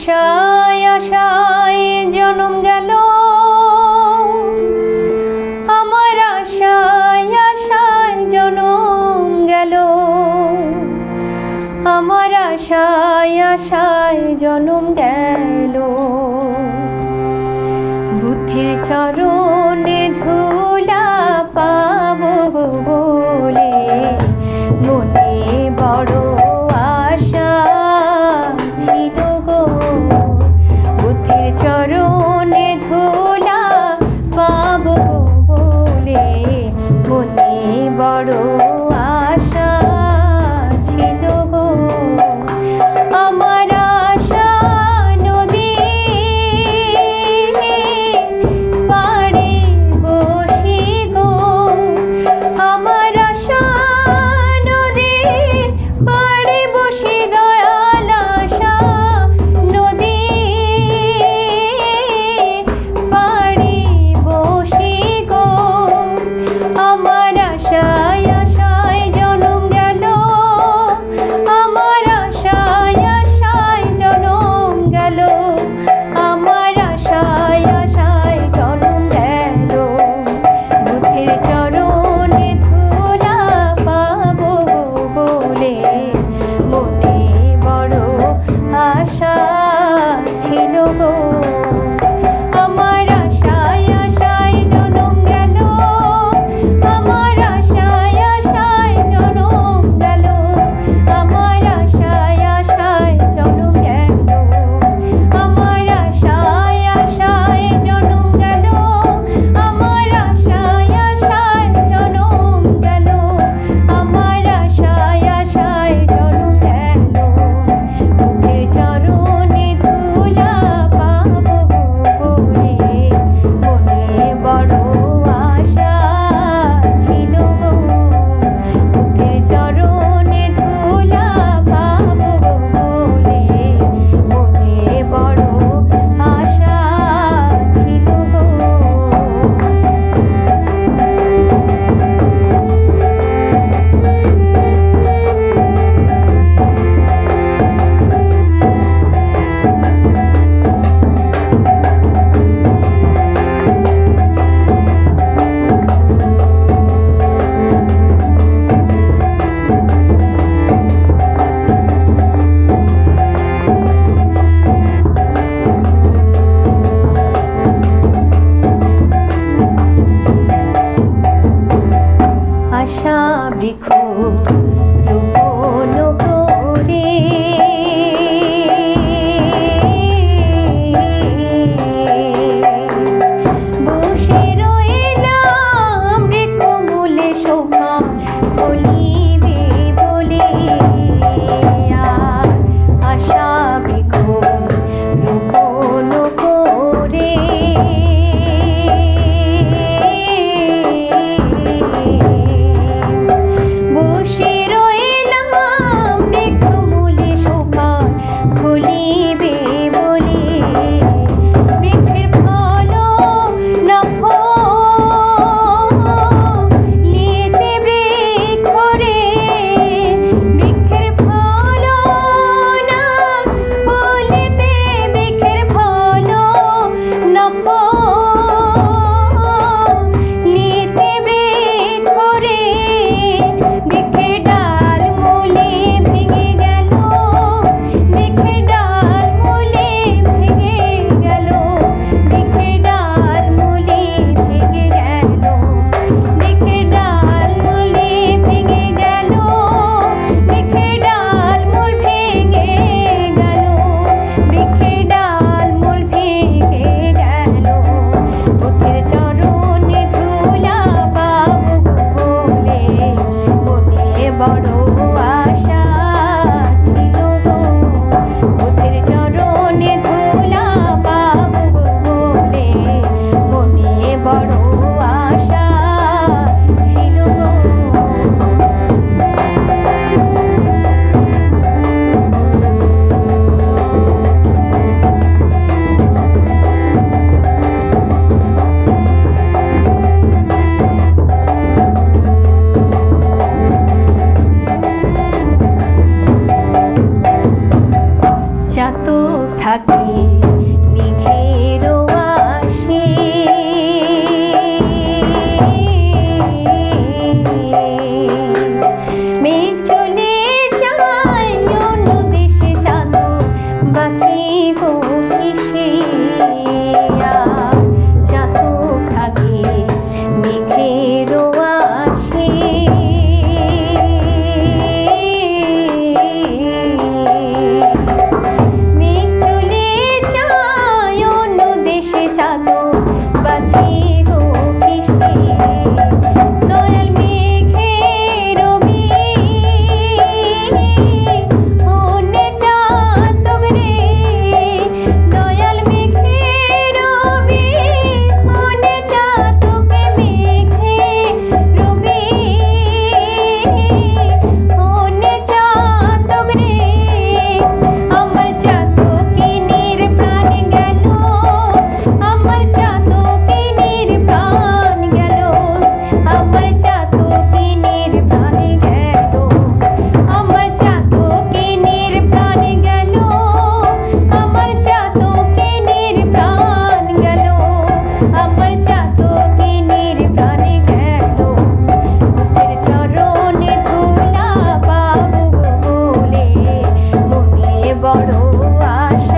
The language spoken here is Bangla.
আশায় আশায় জনম গেল, আমার আশায় আশায় জনম গেল, আমার আশায় আশায় জনম গেল। বুদ্ধির চরণে ধুলা পাবো বলে মনে বড় আশা ছিল গো। বুদ্ধির চরণে ধুলা পাবো বলে মনে বড় আশা ছিল গো। আমার আশা নদী পাড়ে বসি গো, আমার আশা নদী পাড়ে থাকে মেঘেরও আসে। মেঘ চলে যায় অন্য দেশে জানো বাঁচি গো কিসে, আর চাতক থাকে মেঘেরও আসে। মেঘ চলে যায় অন্য দেশে জানো বাঁচি গো কিসে, দয়াল মেঘের হনে চাতক রে, দয়াল মেঘের হনে চাতক, মেঘের হনে চাতক রে। আমার চাতকিনীর প্রাণ গেল, আমার চাতকিনীর প্রাণ গেল, আমার চাতকিনীর প্রাণ গেল, আমার চাতকিনীর প্রাণ গেল, আমার চাতকিনীর প্রাণ গেল, আমার চাতকিনীর প্রাণ গেল। বুকের চরণে ধুলা পাবো বলে মনে বড় আশা।